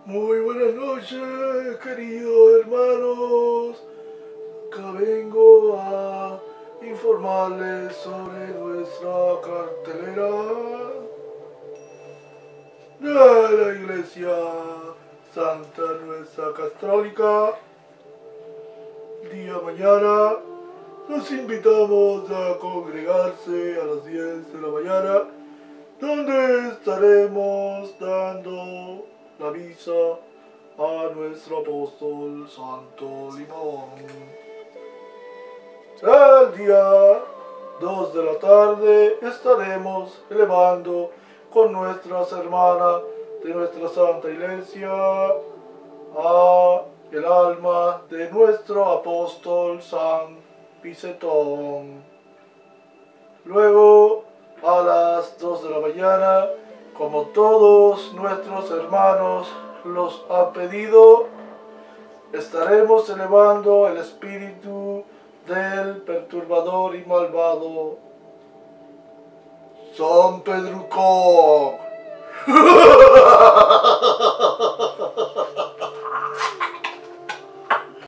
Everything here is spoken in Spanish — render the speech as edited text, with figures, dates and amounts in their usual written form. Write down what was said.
Muy buenas noches, queridos hermanos. Acá vengo a informarles sobre nuestra cartelera de la Iglesia Santa Nuestra Católica. Día mañana los invitamos a congregarse a las 10 de la mañana, donde estaremos dando la misa a nuestro apóstol Santo Limón. El día 2 de la tarde estaremos elevando con nuestras hermanas de nuestra Santa Iglesia a el alma de nuestro apóstol San Vicentón. Luego, a las 2 de la mañana, como todos nuestros hermanos los han pedido, estaremos elevando el espíritu del perturbador y malvado San Pedrucón.